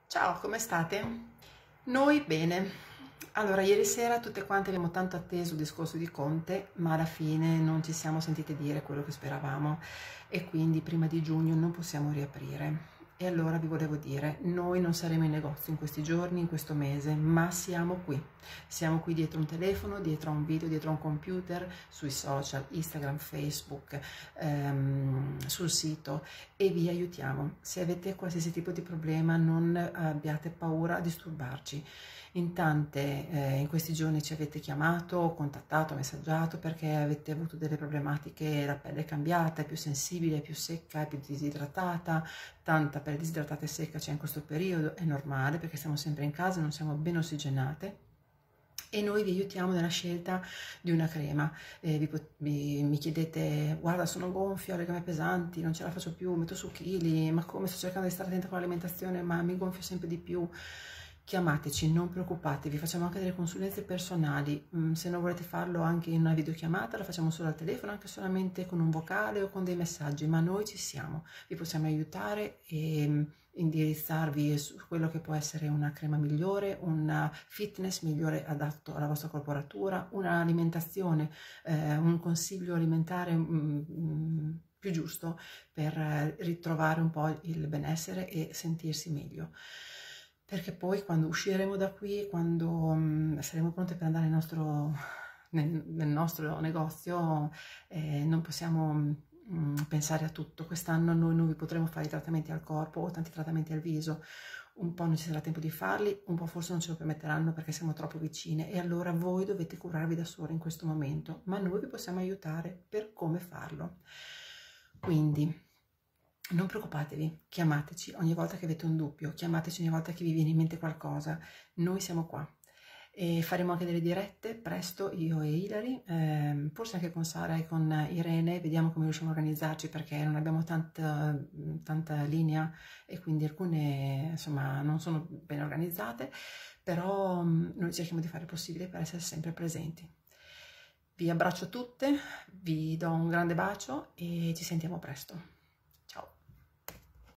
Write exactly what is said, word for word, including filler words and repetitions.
Ciao, come state? Noi bene. Allora, ieri sera tutte quante abbiamo tanto atteso il discorso di Conte, ma alla fine non ci siamo sentite dire quello che speravamo e quindi prima di giugno non possiamo riaprire. E allora vi volevo dire, noi non saremo in negozio in questi giorni, in questo mese, ma siamo qui. Siamo qui dietro un telefono, dietro a un video, dietro a un computer, sui social, Instagram, Facebook, ehm, sul sito e vi aiutiamo. Se avete qualsiasi tipo di problema non abbiate paura a disturbarci. In tante, eh, in questi giorni ci avete chiamato, contattato, messaggiato perché avete avuto delle problematiche, la pelle è cambiata, è più sensibile, è più secca, è più disidratata, tanta pelle disidratata e secca c'è in questo periodo, è normale perché siamo sempre in casa, non siamo ben ossigenate. E noi vi aiutiamo nella scelta di una crema. Eh, vi, vi, mi chiedete, guarda, sono gonfia, ho le gambe pesanti, non ce la faccio più, metto su chili, ma come, sto cercando di stare attenta con l'alimentazione, ma mi gonfio sempre di più. Chiamateci, non preoccupatevi, facciamo anche delle consulenze personali. Mm, se non volete farlo anche in una videochiamata, la facciamo solo al telefono, anche solamente con un vocale o con dei messaggi, ma noi ci siamo, vi possiamo aiutare e mm, indirizzarvi su quello che può essere una crema migliore, un fitness migliore adatto alla vostra corporatura, un'alimentazione, eh, un consiglio alimentare mm, mm, più giusto per eh, ritrovare un po' il benessere e sentirsi meglio. Perché poi quando usciremo da qui, quando um, saremo pronte per andare nel nostro, nel, nel nostro negozio, eh, non possiamo um, pensare a tutto. Quest'anno noi non vi potremo fare i trattamenti al corpo o tanti trattamenti al viso. Un po' non ci sarà tempo di farli, un po' forse non ce lo permetteranno perché siamo troppo vicine e allora voi dovete curarvi da soli in questo momento, ma noi vi possiamo aiutare per come farlo. Quindi non preoccupatevi, chiamateci ogni volta che avete un dubbio, chiamateci ogni volta che vi viene in mente qualcosa, noi siamo qua. E faremo anche delle dirette presto, io e Ilari, ehm, forse anche con Sara e con Irene, vediamo come riusciamo a organizzarci perché non abbiamo tanta, tanta linea e quindi alcune insomma non sono ben organizzate, però mm, noi cerchiamo di fare il possibile per essere sempre presenti. Vi abbraccio tutte, vi do un grande bacio e ci sentiamo presto.